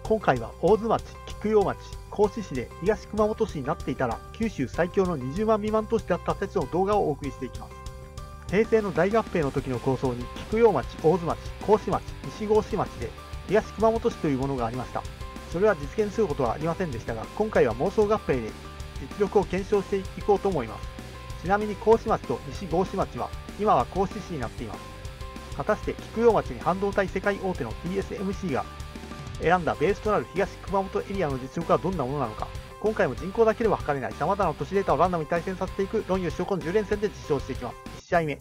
今回は大津町、菊陽町、合志市で東熊本市になっていたら九州最強の20万未満都市だった説の動画をお送りしていきます。平成の大合併の時の構想に菊陽町、大津町、合志町、西合志町で東熊本市というものがありました。それは実現することはありませんでしたが、今回は妄想合併で実力を検証していこうと思います。ちなみに合志町と西合志町は今は合志市になっています。果たして菊陽町に半導体世界大手の TSMC が選んだベースとなる東熊本エリアの実力はどんなものなのか、今回も人口だけでは測れない様々な都市データをランダムに対戦させていく論輸証拠10連戦で実証していきます。1試合目。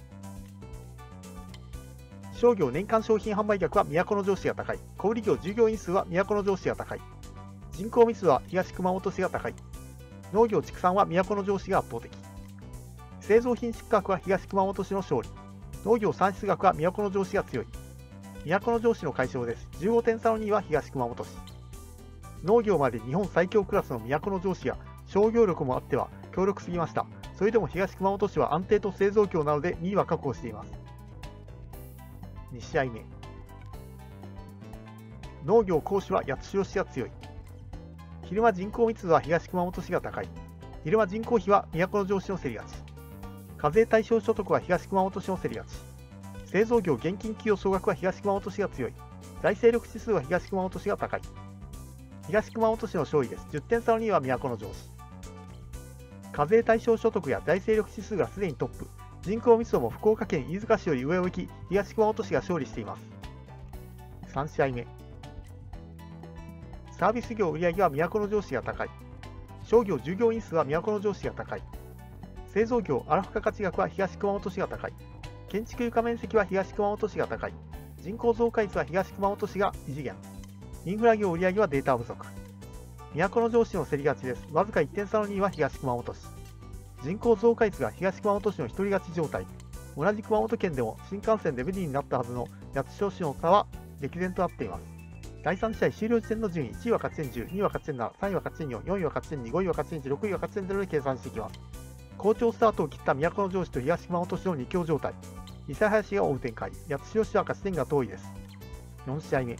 商業年間商品販売額は都城市が高い。小売業従業員数は都城市が高い。人口密度は東熊本市が高い。農業畜産は都城市が圧倒的。製造品出荷額は東熊本市の勝利。農業産出額は都城市が強い。都城市の解消です。15点差の2位は東熊本市。農業まで日本最強クラスの都城市や商業力もあっては強力すぎました。それでも東熊本市は安定と製造業なので2位は確保しています。2試合目。農業講師は八代市が強い。昼間人口密度は東熊本市が高い。昼間人口比は都城市の競り勝ち。課税対象所得は東熊本市の競り勝ち。製造業現金給与総額は東熊本市が強い。財政力指数は東熊本市が高い。東熊本市の勝利です。10点差の2位は都城市。課税対象所得や財政力指数がすでにトップ。人口密度も福岡県飯塚市より上を行き、東熊本市が勝利しています。3試合目。サービス業売上は都城市が高い。商業従業員数は都城市が高い。製造業アラフ価価値額は東熊本市が高い。建築床面積は東熊本市が高い。人口増加率は東熊本市が異次元。インフラ業売上はデータ不足。都城市の競り勝ちです。わずか1点差の2位は東熊本市。人口増加率が東熊本市の一人勝ち状態。同じ熊本県でも新幹線でベリーになったはずの八代市の差は歴然となっています。第3試合終了時点の順位、1位は勝ち点10、2位は勝ち点7、3位は勝ち点4、4位は勝ち点2、5位は勝ち点1、6位は勝ち点0で計算していきます。好調スタートを切った都城市と東熊本市の2強状態。諫早市が追う展開。八代市は勝ち点が遠いです。4試合目。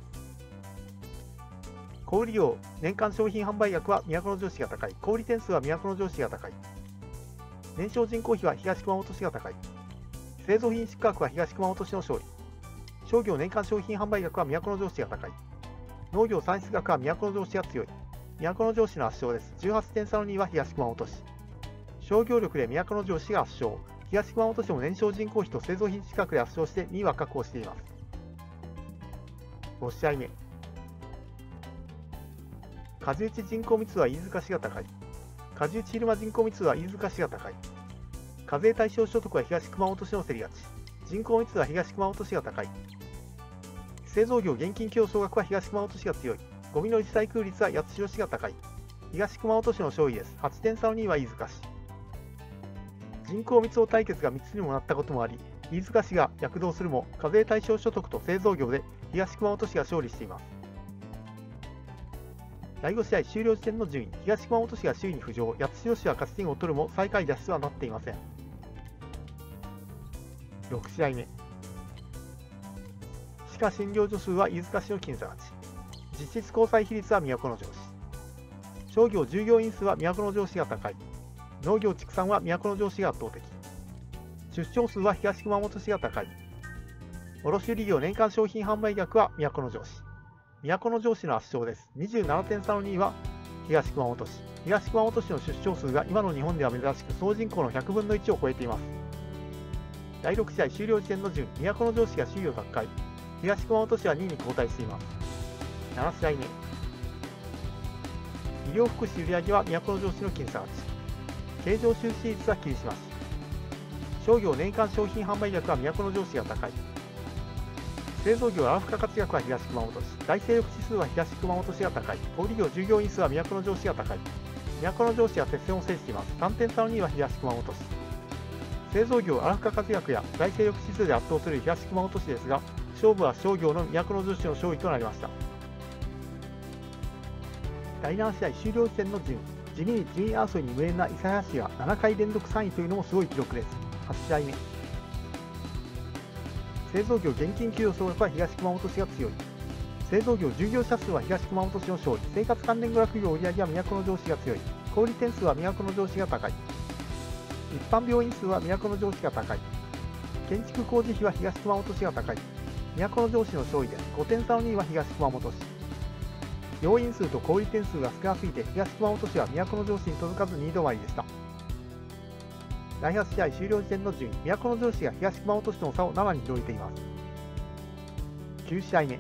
小売業年間商品販売額は都城市が高い。小売点数は都城市が高い。年商人口比は東熊本市が高い。製造品出荷額は東熊本市の勝利。商業年間商品販売額は都城市が高い。農業産出額は都城市が強い。都城市の圧勝です。18点差の2位は東熊本市。商業力で都城市が圧勝。東熊本市も年商人口比と製造品近くで圧勝して2位は確保しています。5試合目。鍛冶打ち人口密度は飯塚市が高い。鍛冶打ち昼間人口密度は飯塚市が高い。課税対象所得は東熊本市の競り勝ち。人口密度は東熊本市が高い。製造業現金給与総額は東熊本市が強い。ゴミのリサイクル率は八代市が高い。東熊本市の勝利です。8点差の2位は飯塚市。人口密度対決が3つにもなったこともあり、飯塚市が躍動するも課税対象所得と製造業で東熊本市が勝利しています。第5試合終了時点の順位、東熊本市が首位に浮上、八代市は勝ち点を取るも最下位脱出はなっていません。6試合目。歯科診療所数は飯塚市の僅差勝ち。実質交際比率は都城市。商業従業員数は都城市が高い。農業畜産は都城市が圧倒的。出生数は東熊本市が高い。卸売業年間商品販売額は都城市。都城市の圧勝です。27点差の2位は東熊本市。東熊本市の出生数が今の日本では珍しく総人口の100分の1を超えています。第6試合終了時点の順、都城市が首位を奪回。東熊本市は2位に後退しています。7試合目。医療福祉売上は都城市の僅差勝ち。経常収支率は霧島市。商業年間商品販売額は都城市が高い。製造業アラフ価価値額は東熊本市。財政力指数は東熊本市が高い。小売業従業員数は都城市が高い。都城市は接戦を制しています。3点差の2位は東熊本市。製造業アラフ価価値額や財政力指数で圧倒する東熊本市ですが、勝負は商業の都城市の勝利となりました。第7試合終了時点の順、地味に順位争いに無縁な諫早市が7回連続3位というのもすごい記録です。8試合目。製造業現金給与総額は東熊本市が強い。 製造業従業者数は東熊本市の勝利。生活関連娯楽業売上は都城市が強い。小売店数は都城市が高い。一般病院数は都城市が高い。建築工事費は東熊本市が高い。都城市の勝利です。5点差の2位は東熊本市。病院数と小売店数が少なすぎて東熊本市は都城市に届かず2位止まりでした。第8試合終了時点の順位、都城市が東熊本市との差を7に広げています。9試合目。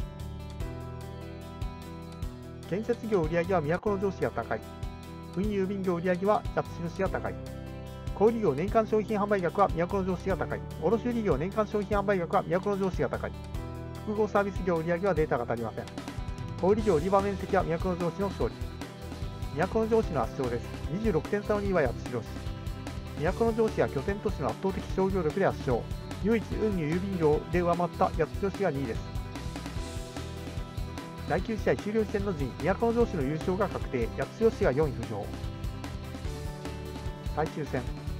建設業売上は都城市が高い。運郵便業売上は八代市が高い。小売業年間商品販売額は都城市が高い。卸売業年間商品販売額は都城市が高い。複合サービス業売上はデータが足りません。小売業売り場面積は都城市の勝利。都城市の圧勝です。26点差の2位は八代市。都城市は拠点都市の圧倒的商業力で圧勝。唯一運輸郵便業で上回った八代市が2位です。第9試合終了時点の順位、都城市の優勝が確定。八代市が4位浮上。最終戦。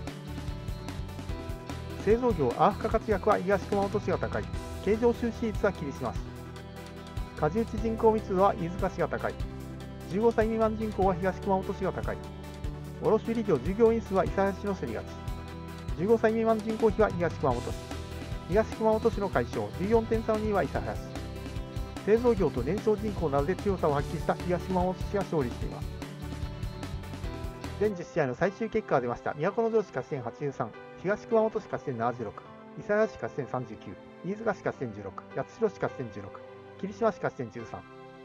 製造業アーフ価価値額は東熊本市が高い。経常収支率は霧島市。加重地人口密度は飯塚市が高い。15歳未満人口は東熊本市が高い。卸売業従業員数は諫早市の競り勝ち。15歳未満人口比は東熊本市。東熊本市の快勝、14点差の2位は諫早市。製造業と年少人口などで強さを発揮した東熊本市が勝利しています。全10試合の最終結果が出ました。都城市勝ち点83、東熊本市勝ち点76、諫早市勝ち点39、飯塚市勝ち点16、八代市勝ち点16、霧島市勝ち点13。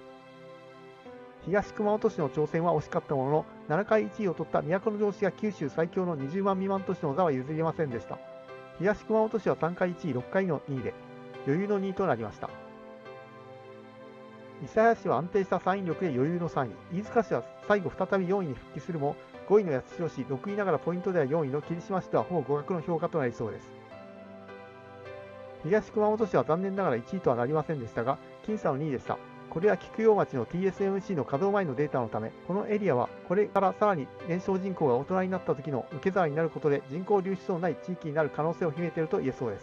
東熊本市の挑戦は惜しかったものの、7回1位を取った都城市が九州最強の20万未満都市の座は譲りませんでした。東熊本市は3回1位、6回の2位で余裕の2位となりました。諫早市は安定した3位力で余裕の3位、飯塚市は最後再び4位に復帰するも、5位の八代市、6位ながらポイントでは4位の霧島市とはほぼ互角の評価となりそうです。東熊本市は残念ながら1位とはなりませんでしたが、僅差の2位でした。これは菊陽町の TSMC の稼働前のデータのため、このエリアはこれからさらに年少人口が大人になった時の受け皿になることで人口流出のない地域になる可能性を秘めていると言えそうです。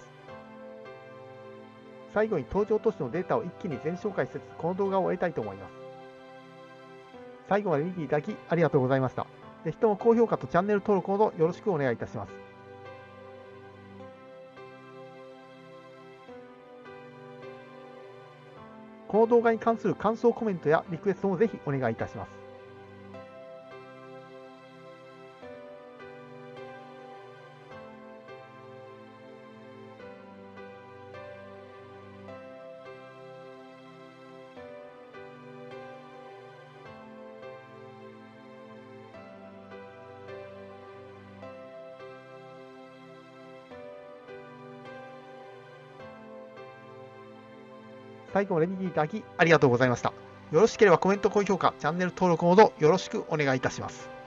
最後に登場都市のデータを一気に全紹介しつつ、この動画を終えたいと思います。最後まで見ていただきありがとうございました。ぜひとも高評価とチャンネル登録などよろしくお願いいたします。この動画に関する感想コメントやリクエストもぜひお願いいたします。最後まで見ていただきありがとうございました。よろしければコメント、高評価、チャンネル登録などよろしくお願いいたします。